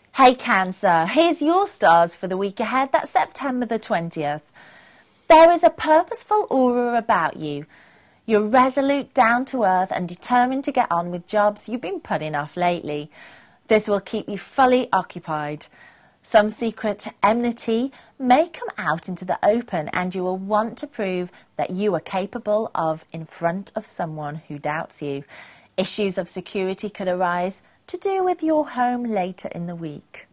Hey Cancer, here's your stars for the week ahead. That's September the 20th. There is a purposeful aura about you. You're resolute, down to earth and determined to get on with jobs you've been putting off lately. This will keep you fully occupied. Some secret enmity may come out into the open and you will want to prove that you are capable of in front of someone who doubts you. Issues of security could arise to do with your home later in the week.